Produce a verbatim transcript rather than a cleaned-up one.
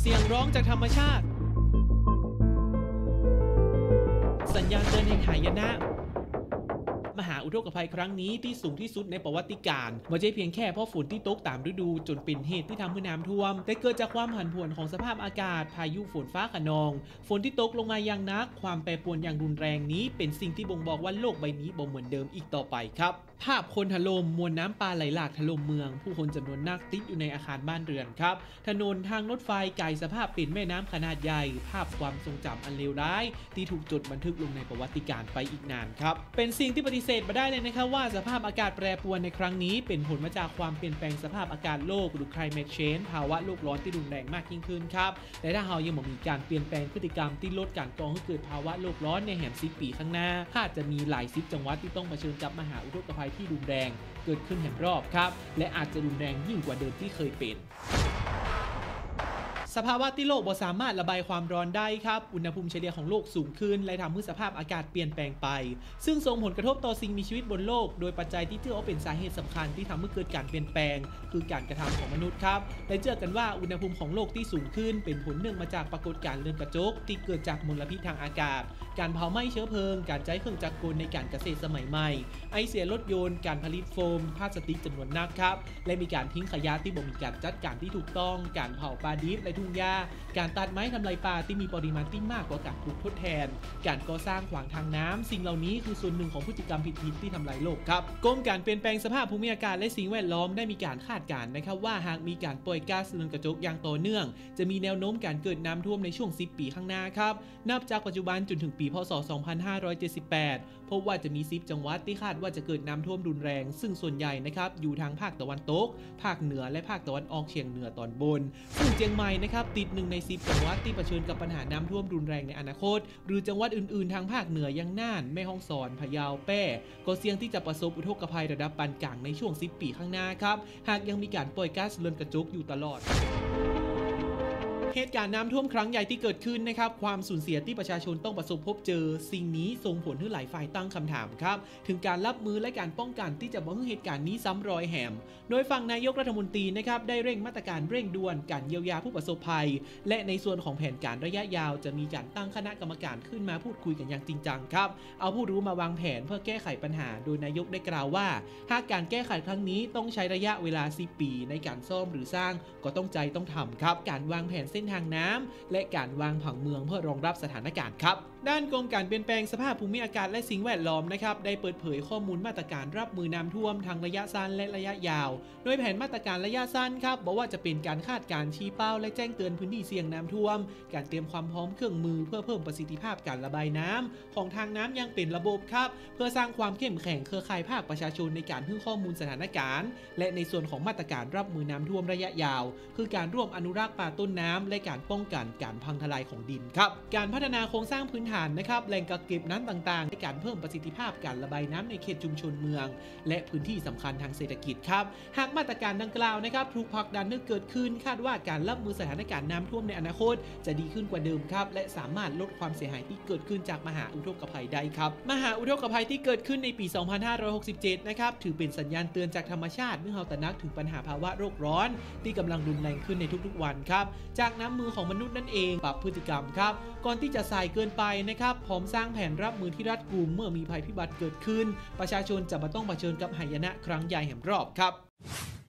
เสียงร้องจากธรรมชาติสัญญาณเตือนแห่งหายนะมหาอุทกภัยครั้งนี้ที่สูงที่สุดในประวัติการไม่ใช่เพียงแค่เพราะฝนที่ตกตามฤดูจนเป็นเหตุที่ทำให้น้ำท่วมแต่เกิดจากความผันผวนของสภาพอากาศพายุฝนฟ้าคะนองฝนที่ตกลงมาอย่างหนักความแปรปรวนอย่างรุนแรงนี้เป็นสิ่งที่บ่งบอกว่าโลกใบนี้บ่เหมือนเดิมอีกต่อไปครับภาพคนถล่มมวลน้ำปลาไหลหลากถล่มเมืองผู้คนจำนวนนักติดอยู่ในอาคารบ้านเรือนครับถนนทางรถไฟกลายสภาพเป็นแม่น้ำขนาดใหญ่ภาพความทรงจำอันเลวร้ายที่ถูกจดบันทึกลงในประวัติการไปอีกนานครับเป็นสิ่งที่ปฏิเสธไม่ได้เลยนะครับว่าสภาพอากาศแปรปรวนในครั้งนี้เป็นผลมาจากความเปลี่ยนแปลงสภาพอากาศโลกหรือ climate change ภาวะโลกร้อนที่รุนแรงมากยิ่งขึ้นครับแต่ถ้าเรายังมีการเปลี่ยนแปลงพฤติกรรมที่ลดการก่อให้เกิดภาวะโลกร้อนในแหมสิบปีข้างหน้าอาจจะมีหลายสิบจังหวัดที่ต้องเผชิญกับมหาอุทกภัยที่รุนแรงเกิดขึ้นแห่งรอบครับและอาจจะรุนแรงยิ่งกว่าเดิมที่เคยเป็นสภาวะที่โลกบ่สามารถระบายความร้อนได้ครับอุณหภูมิเฉลี่ยของโลกสูงขึ้นและทำให้สภาพอากาศเปลี่ยนแปลงไปซึ่งส่งผลกระทบต่อสิ่งมีชีวิตบนโลกโดยปัจจัยที่ถือว่าเป็นสาเหตุสำคัญที่ทำให้เกิดการเปลี่ยนแปลงคือการกระทำของมนุษย์ครับและเชื่อกันว่าอุณหภูมิของโลกที่สูงขึ้นเป็นผลเนื่องมาจากปรากฏการณ์เรือนกระจกที่เกิดจากมลพิษทางอากาศการเผาไหม้เชื้อเพลิงการใช้เครื่องจักรกลในการเกษตรสมัยใหม่ไอเสียรถยนต์การผลิตโฟมพลาสติกจำนวนนักครับและมีการทิ้งขยะที่บ่มีการจัดการที่ถูกต้องการเผาปลาดิบและทุ่งหญ้าการตัดไม้ทำลายป่าที่มีปริมาณที่มากกว่าการปลูกทดแทนการก่อสร้างขวางทางน้ำสิ่งเหล่านี้คือส่วนหนึ่งของพฤติกรรมผิดๆที่ทำลายโลกครับกรมการเปลี่ยนแปลงสภาพภูมิอากาศและสิ่งแวดล้อมได้มีการคาดการณ์นะครับว่าหากมีการปล่อยก๊าซเรือนกระจกอย่างต่อเนื่องจะมีแนวโน้มการเกิดน้ำท่วมในช่วงสิบปีข้างหน้าครับนับจากปัจจุบันจนถึงปีพ.ศ. สองพันห้าร้อยเจ็ดสิบแปดพบว่าจะมีสิบจังหวัดที่คาดว่าจะเกิดน้ำท่วมรุนแรงซึ่งส่วนใหญ่นะครับอยู่ทางภาคตะวันตกภาคเหนือและภาคตะวันออกเฉียงเหนือตอนบนซึ่งเชียงใหม่นะครับติดหนึ่งในสิบจังหวัดที่เผชิญกับปัญหาน้ำท่วมรุนแรงในอนาคตหรือจังหวัดอื่นๆทางภาคเหนือยังน่านแม่ฮ่องสอนพะเยาแพร่ก็เสี่ยงที่จะประสบอุทกภัยระดับปานกลางในช่วงสิบปีข้างหน้าครับหากยังมีการปล่อยก๊าซเรือนกระจกอยู่ตลอดเหตุการณ์น้ำท่วมครั้งใหญ่ที่เกิดขึ้นนะครับความสูญเสียที่ประชาชนต้องประสบพบเจอสิ่งนี้ส่งผลให้หลายฝ่ายตั้งคำถามครับถึงการรับมือและการป้องกันที่จะบ่ให้เหตุการณ์นี้ซ้ำรอยแหมโดยฝั่งนายกรัฐมนตรีนะครับได้เร่งมาตรการเร่งด่วนการเยียวยาผู้ประสบภัยและในส่วนของแผนการระยะยาวจะมีการตั้งคณะกรรมการขึ้นมาพูดคุยกันอย่างจริงจังครับเอาผู้รู้มาวางแผนเพื่อแก้ไขปัญหาโดยนายกได้กล่าวว่าหากการแก้ไขครั้งนี้ต้องใช้ระยะเวลาสิบปีในการซ่อมหรือสร้างก็ต้องใจต้องทำครับการวางแผนเส้นทางน้ำและการวางผังเมืองเพื่อรองรับสถานการณ์ครับด้านกรมการเปลี่ยนแปลงสภาพภูมิอากาศและสิ่งแวดล้อมนะครับได้เปิดเผยข้อมูลมาตรการรับมือน้ำท่วมทางระยะสั้นและระยะยาวโดยแผนมาตรการระยะสั้นครับบอกว่าจะเป็นการคาดการณ์ชี้เป้าและแจ้งเตือนพื้นที่เสี่ยงน้ำท่วมการเตรียมความพร้อมเครื่องมือเพื่อเพิ่มประสิทธิภาพการระบายน้ำของทางน้ำยังเป็นระบบครับเพื่อสร้างความเข้มแข็งเครือข่ายภาคประชาชนในการให้ข้อมูลสถานการณ์และในส่วนของมาตรการรับมือน้ำท่วมระยะยาวคือการร่วมอนุรักษ์ป่าต้นน้ำและการป้องกันการพังทลายของดินครับการพัฒนาโครงสร้างพื้นฐานนะครับแหล่งกักเก็บน้ำต่างๆในการเพิ่มประสิทธิภาพการระบายน้ำในเขตชุมชนเมืองและพื้นที่สำคัญทางเศรษฐกิจครับหากมาตรการดังกล่าวนะครับถูกผลักดันให้เกิดขึ้นคาดว่าการรับมือสถานการณ์น้ำท่วมในอนาคตจะดีขึ้นกว่าเดิมครับและสามารถลดความเสียหายที่เกิดขึ้นจากมหาอุทกภัยได้ครับมหาอุทกภัยที่เกิดขึ้นในปี สองพันห้าร้อยหกสิบเจ็ด นะครับถือเป็นสัญญาณเตือนจากธรรมชาติเมื่อเราตระหนักถึงปัญหาภาวะโลกร้อนที่กำลังรุนแรงขึ้นในทุกๆวันครับจากน้ำมือของมนุษย์นั่นเองปรับพฤติกรรมครับก่อนที่จะสายเกินไปนะครับพร้อมสร้างแผนรับมือที่รัดกุมเมื่อมีภัยพิบัติเกิดขึ้นประชาชนจะมาต้องเผชิญกับหายนะครั้งใหญ่แห่งรอบครับ